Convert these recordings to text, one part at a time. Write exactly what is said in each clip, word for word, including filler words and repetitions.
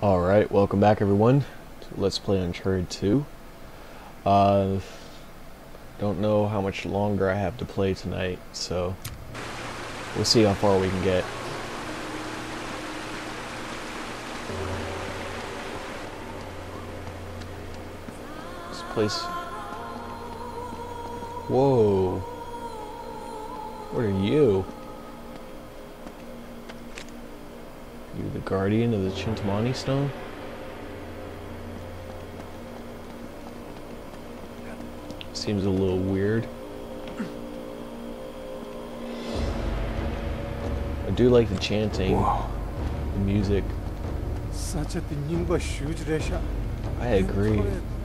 Alright, welcome back everyone to Let's Play Uncharted two. Uh, don't know how much longer I have to play tonight, so we'll see how far we can get. This place... Whoa! What are you? You the guardian of the Chintamani stone? Seems a little weird. I do like the chanting, Whoa. the music. Such a thing was huge, Resha. I agree.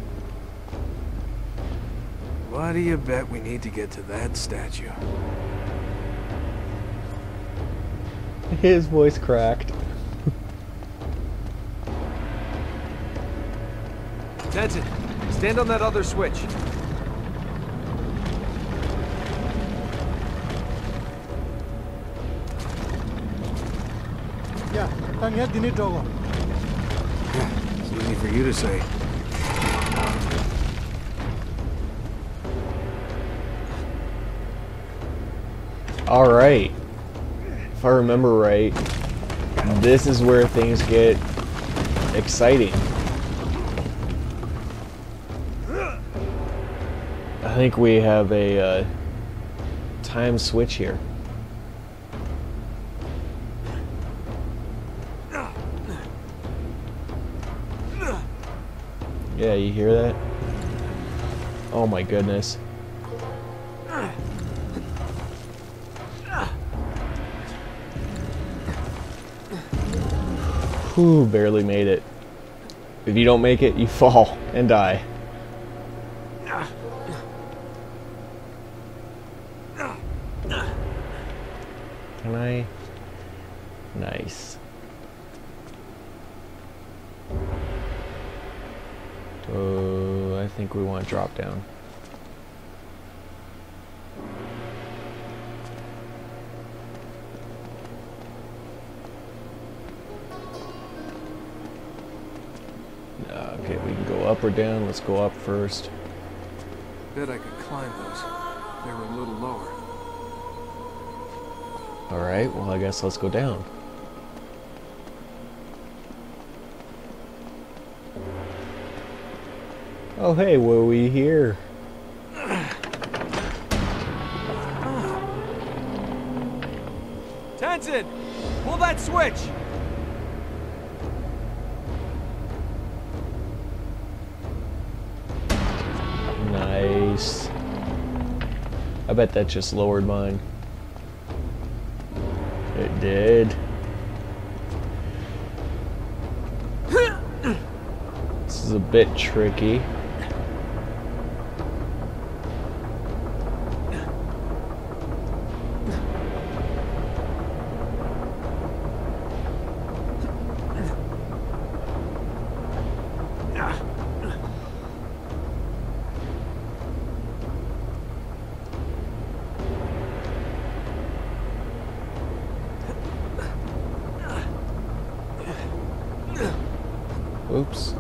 Why do you bet we need to get to that statue? His voice cracked. Denton, stand on that other switch. Yeah, tang ya dini dogo. It's easy for you to say. Alright. If I remember right, this is where things get exciting. I think we have a uh, time switch here. Yeah, you hear that? Oh my goodness. Whew, barely made it. If you don't make it, you fall and die. Can I? Nice. Uh, I think we want to drop down. Uh, okay, we can go up or down. Let's go up first. Bet I could climb those. They were a little lower. Alright, well I guess let's go down. Oh hey, what are we here? Denton, pull that switch. Nice. I bet that just lowered mine. It did. This is a bit tricky. Oops.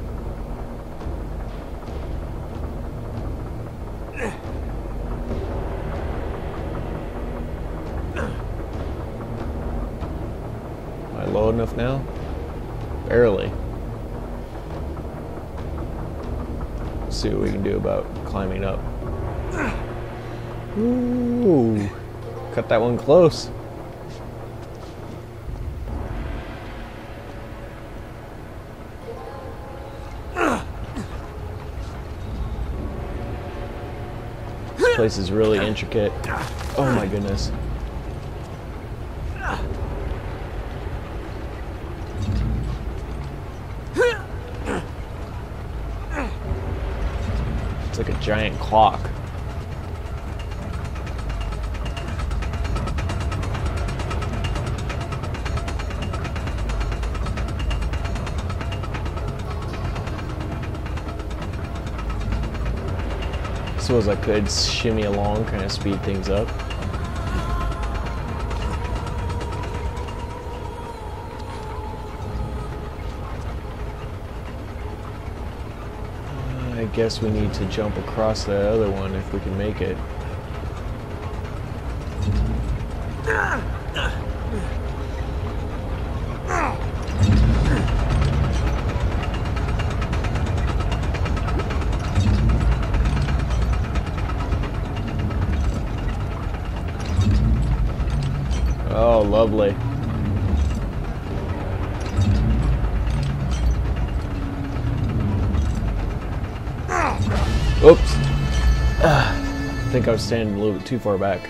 Am I low enough now? Barely. Let's see what we can do about climbing up. Ooh. Cut that one close. This place is really intricate. Oh my goodness. It's like a giant clock. Suppose I could shimmy along, kind of speed things up. guess we need to jump across that other one if we can make it. Oh, lovely. Oops. Ah, I think I was standing a little bit too far back.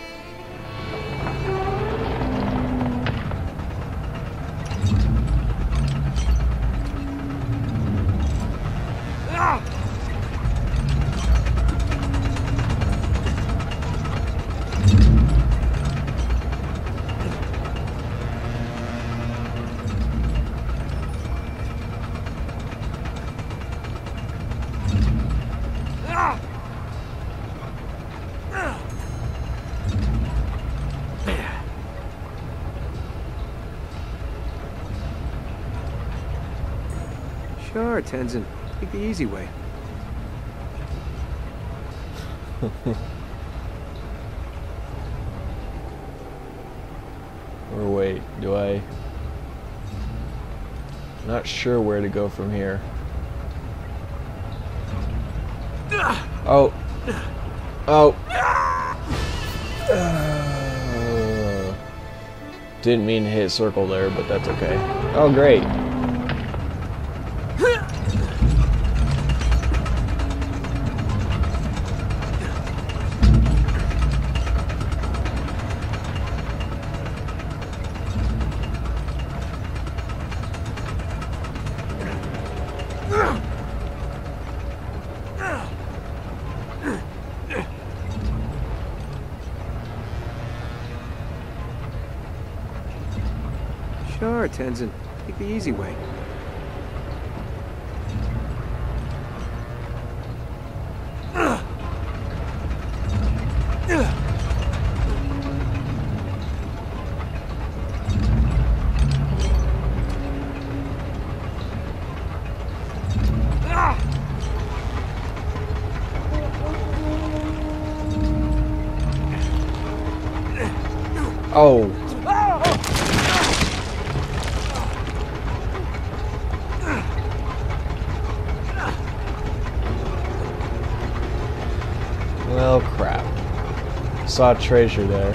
Sure, Tenzin. Take the easy way. Or wait, do I... Not sure where to go from here. Oh. Oh. Uh, didn't mean to hit circle there, but that's okay. Oh, great. Sure, Tenzin. Take the easy way. Oh. Well, crap. Saw a treasure there.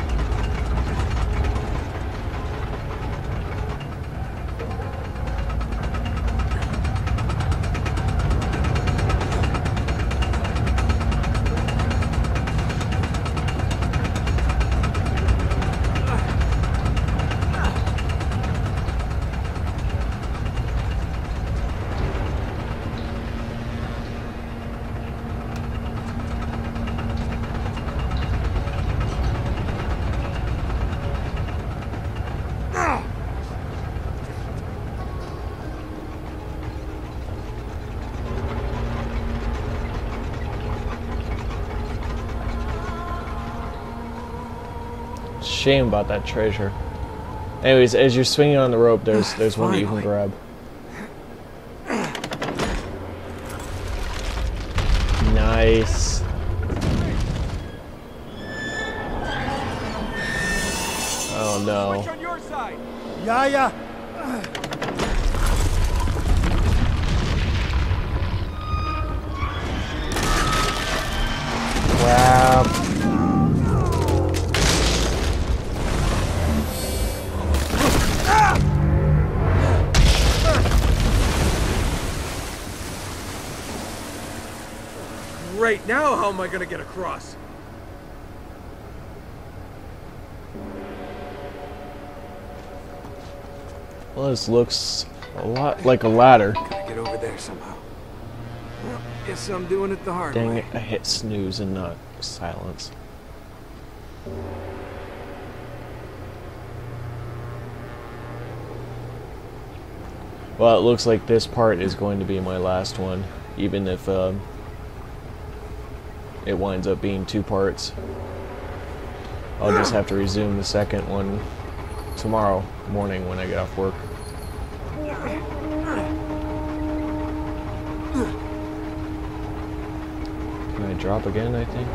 Shame about that treasure. Anyways, as you're swinging on the rope, there's there's one that you can grab. Nice. Oh no. Switch on your side. Yeah, yeah. Crap. Great, now how am I gonna get across? Well, this looks a lot like a ladder. Gotta get over there somehow. Well, guess I'm doing it the hard Dang way. it, I hit snooze and not silence. Well, it looks like this part is going to be my last one, even if um, it winds up being two parts. I'll just have to resume the second one tomorrow morning when I get off work. might drop again, I think.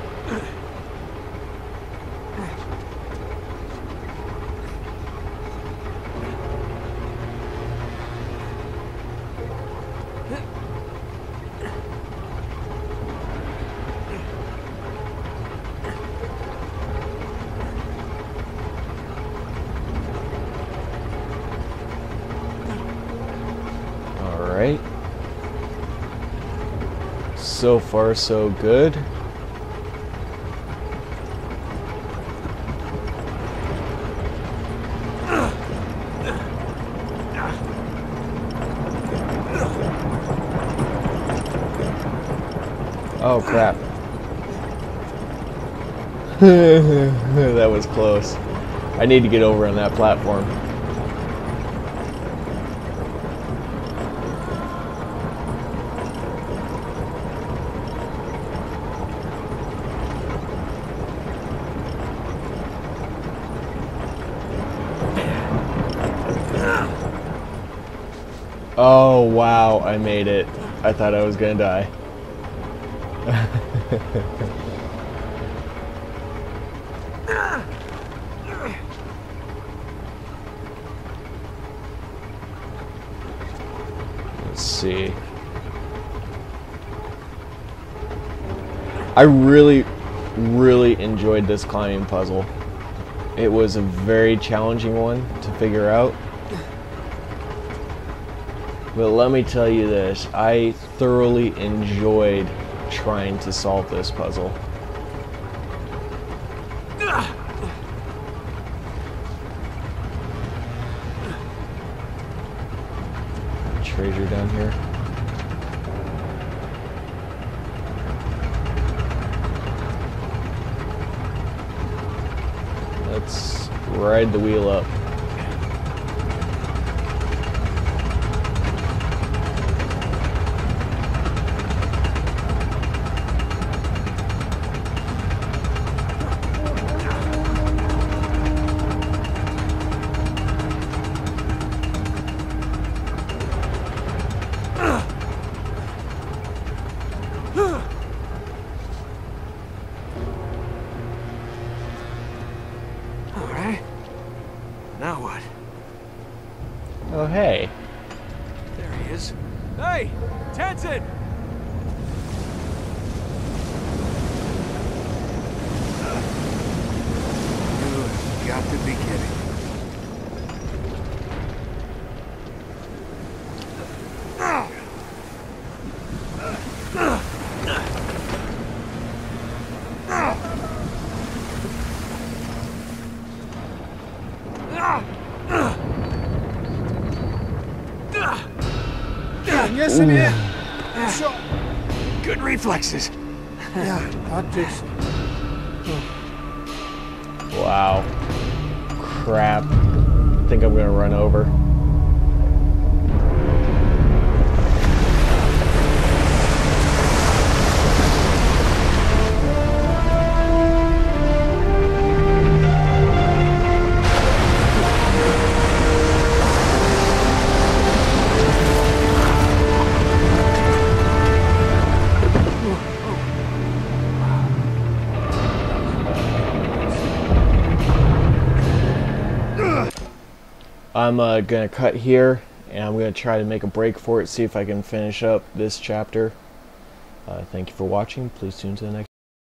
Alright. So far, so good. Oh crap. That was close. I need to get over on that platform. Oh wow, I made it. I thought I was gonna die. Let's see. I really, really enjoyed this climbing puzzle. It was a very challenging one to figure out. But let me tell you this, I thoroughly enjoyed trying to solve this puzzle. Treasure down here. Let's ride the wheel up. Now what? Oh, hey. There he is. Hey! Tenzin! You've got to be kidding. Good reflexes. Yeah, that takes. Wow. Crap. I think I'm gonna run over. I'm uh, gonna cut here, and I'm gonna try to make a break for it, see if I can finish up this chapter. Uh, thank you for watching. Please tune to the next